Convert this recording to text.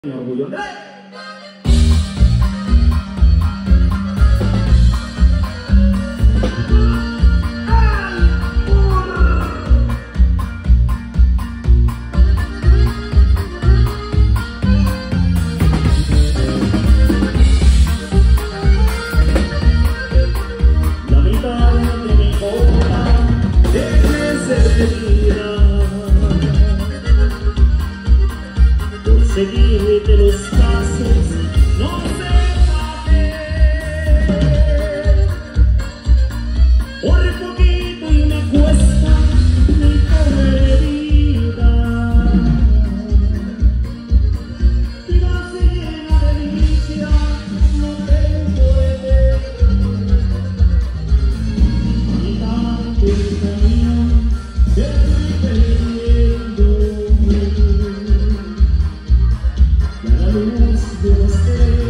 Mi orgullo. La mitad de mi copa debe ser herida por seguirte los pasos, no sé para qué. Por poquito y me cuesta mi pobre vida. Vida se llena de delicia, no tengo idea. Y tanto el camino que estoy perdiendo. La luz de los